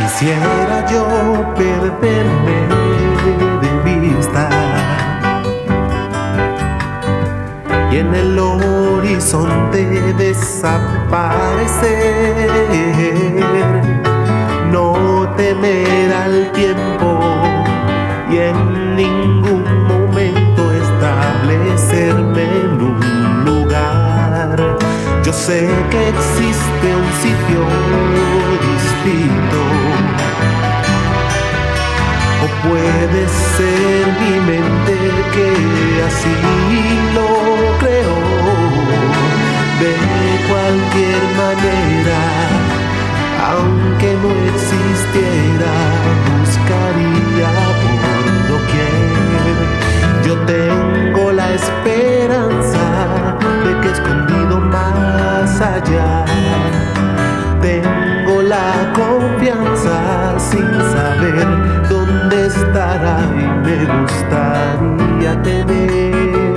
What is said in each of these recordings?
Quisiera yo perderme de vista y en el horizonte desaparecer, no temer al tiempo y en ningún momento establecerme en un lugar. Yo sé que existe un sitio distinto, o puede ser mi mente que así lo creó. De cualquier manera, aunque no existiera, buscaría por doquier. Yo tengo la esperanza de que escondido más allá, tengo la confianza sin saber dónde estará, y me gustaría tener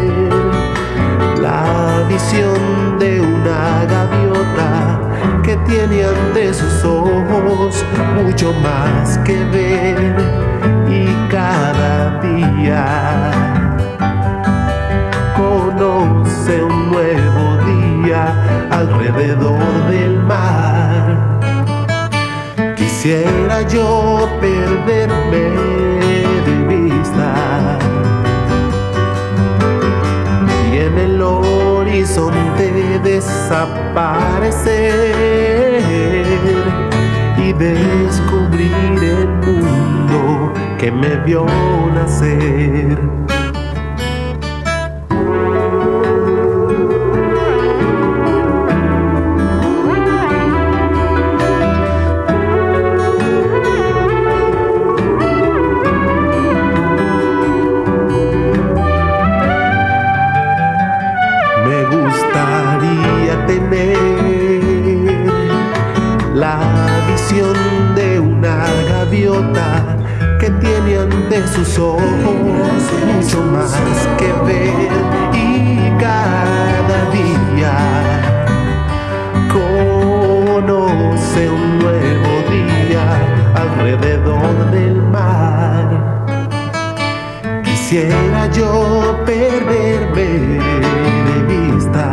la visión de una gaviota que tiene ante sus ojos mucho más que ver, y cada día conoce un nuevo día alrededor del mar. Quisiera yo perderme de vista y en el horizonte desaparecer y descubrir el mundo que me vio nacer. Me gustaría tener la visión de una gaviota que tiene ante sus ojos mucho más que ver, y cada día conoce un nuevo día alrededor del mar. Quisiera yo perderme de vista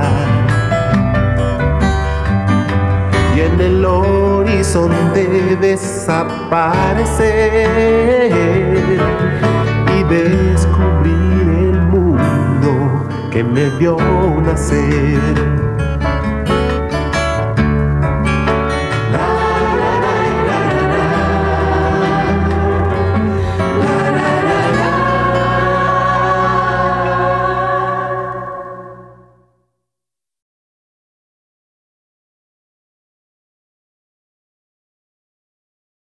y en el horizonte desaparecer y descubrir el mundo que me vio nacer.